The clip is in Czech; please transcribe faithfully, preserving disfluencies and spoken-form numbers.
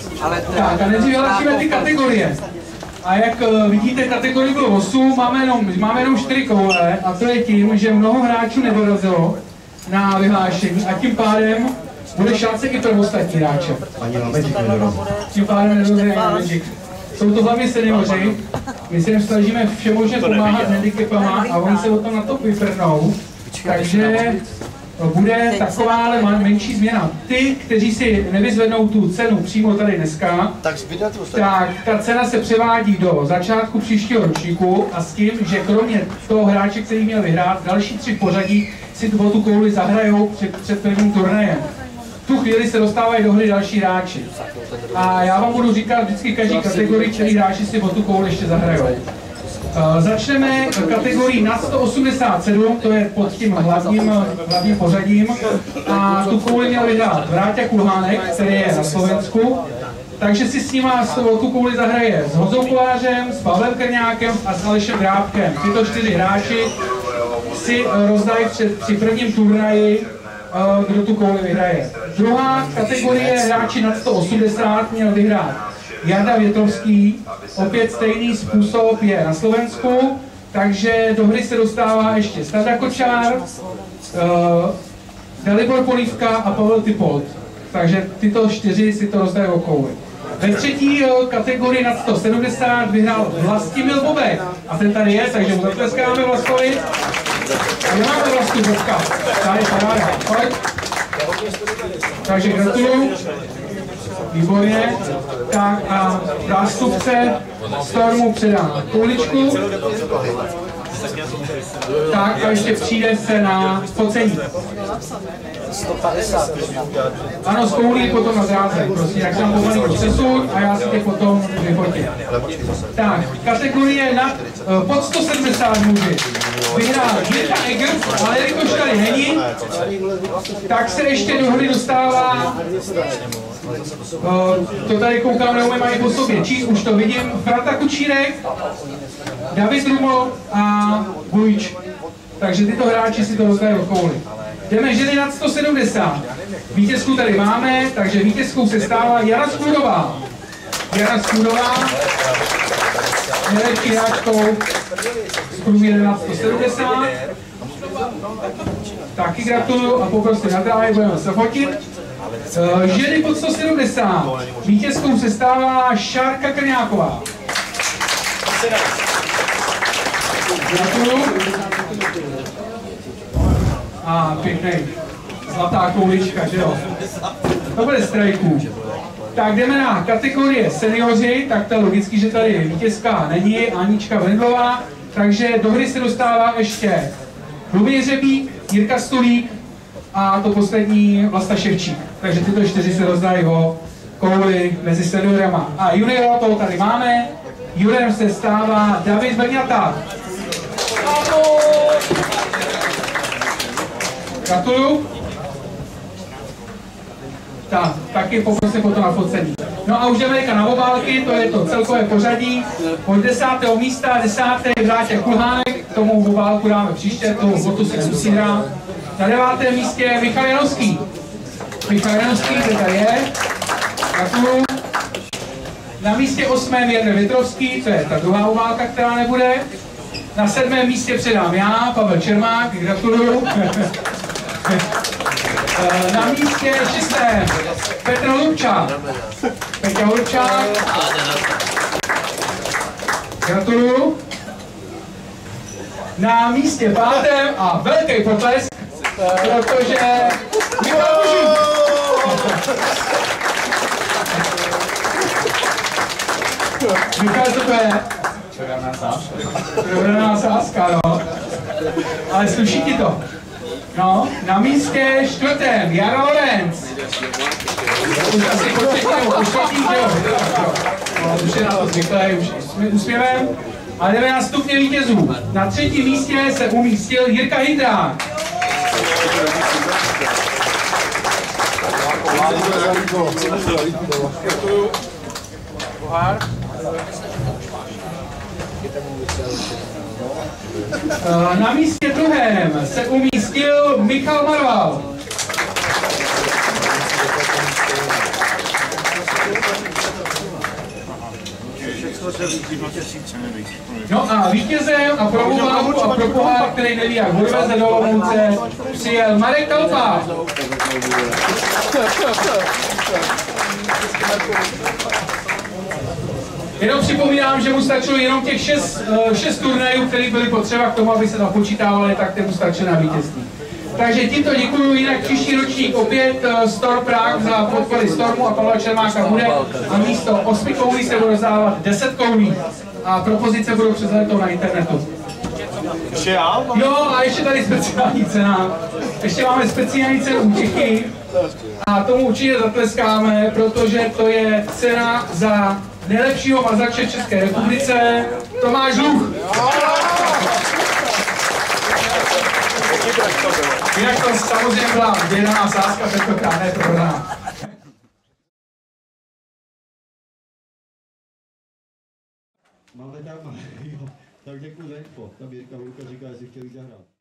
Tak a nejdřív hlasíme ty kategorie. A jak uh, vidíte, kategorie bylo osm, máme jenom, máme jenom čtyři koule a to je tím, že mnoho hráčů nedorazilo na vyhlášení a tím pádem bude šance i pro ostatní hráče. Tím pádem nedorazí Magic. Jsou to hlavně seniori, my se jim snažíme všemožně pomáhat handicapama a oni se o tom na to vyprnou, takže bude taková ale menší změna. Ty, kteří si nevyzvednou tu cenu přímo tady dneska, tak ta cena se převádí do začátku příštího ročníku a s tím, že kromě toho hráče, který měl vyhrát, další tři pořadí si tu, tu kouli zahrajou před, před prvním turnajem. V tu chvíli se dostávají do hry další hráči. A já vám budu říkat vždycky každý kategorii, který hráči si o tu kouli ještě zahrajou. Uh, začneme kategorii nad sto osmdesát sedm, to je pod tím hlavním, hlavním pořadím. A tu kouli měl vyhrát Vráťa Kulhánek, který je na Slovensku. Takže si s ním o tu kouli zahraje s Honzou Kolářem, s Pavlem Krňákem a s Alešem Drábkem. Tyto čtyři hráči si rozdají před, při prvním turnaji, kdo tu kouli vyhraje. Druhá kategorie hráči nad sto osmdesát měl vyhrát Jarda Větrovský, opět stejný způsob je na Slovensku, takže do hry se dostává ještě Standa Kočár, uh, Dalibor Polívka a Pavel Typold. Takže tyto čtyři si to rozdají o kouli. Ve třetí uh, kategorii nad sto sedmdesát vyhrál Vlastimil Bobek. A ten tady je, takže mu zatleskáme Vlaskovi. A nemáme Vlastku Bobka. Tady paráda. Pojď. Takže gratuluju. Výborně. Tak a zástupce Stormu předá kouličku. Tak a ještě přijde se na focení. Ano, z koulí potom na dráze. Prostě jak jsem pomalý procesu a já si tě potom vyfotím. Tak, kategorie nad, pod sto sedmdesát muži. Vyhrál Jirka Egert, ale jelikož tady není, tak se ještě do hry dostává, to tady koukám, neumím ani po sobě číst, už to vidím, Franta Kučírek, David Ruml a Vujč. Takže tyto hráči si to rozdají o kouli. Jdeme ženy nad sto sedmdesát. Vítězku tady máme, takže vítězkou se stává Jana Skůdová. Jana Skůdová, nejlepší hráčkou s průměrem nad sto sedmdesát. Taky gratuluju a poprosím na dráhy, budeme se fotit. Ženy pod sto sedmdesát. Vítězkou se stává Šárka Krňáková. Gratuluju. A pěkný. Zlatá koulička, že jo? To bude strajků. Tak jdeme na kategorie seniori, tak to je logicky, že tady vítězka není, Anička Vendlová, takže do hry se dostává ještě Luboš Řebík, Jirka Stolík a to poslední Vlasta Ševčík. Takže tyto čtyři se rozdají o kouli mezi seniorama. A juniora toho tady máme. Juniorem se stává David Brňata. Gratuluju. Tak, taky poprosím potom na focení. No a už jdeme na obálky, to je to celkové pořadí. Od desátého místa, desátý Vráťa Kulhánek, k tomu obálku dáme příště, toho botu si nemusí hrát. Na devátém místě Michal Janovský. Michal Janovský, kde tady je. Gratuluju. Na místě osmém Jarda Větrovský, to je ta druhá obálka, která nebude. Na sedmém místě předám já, Pavel Čermák, gratuluju. Na místě šestém Petr Lubčák. Petr Lubčák. Gratuluju. Na místě pátém a velký potlesk, protože Michal Mužík. Michal, co to je? Probraná sázka. Probraná sázka, no. Ale sluší ti to. No, na místě čtvrtém Jara Lorenz. Už asi po třetím, po čtvrtým, že jo? No, už je na to zvyklý, už úsměvem. A jdeme na stupně vítězů. Na třetím místě se umístil Jirka Hydrák. Pohár. Na místě druhém se umístil Michal Marval. No a vítězem a pro válku a pro pohár, který neví jak odveze do Olomouce, přijel Marek Kalpa. Jenom připomínám, že mu stačilo jenom těch šest, šest turnajů, které byly potřeba k tomu, aby se napočítávaly, tak mu stačilo na vítězství. Takže tímto děkuju, jinak příští ročník opět Storm Prague za podpory Stormu a Pavla Čermáka bude a místo osmi koulí se bude rozdávat deset koulí a propozice budou přes leto na internetu. Jo, a ještě tady speciální cena. Ještě máme speciální cenu u Čechy a tomu určitě zatleskáme, protože to je cena za nejlepšího mazače v České republice, Tomáš Luch. Jinak to samozřejmě byla dělaná sázka, tentokrát ne prohraná. Máme tam, jo, tak děkuji za info. Ta Bírka Hulka říká, že chtěli zahrát.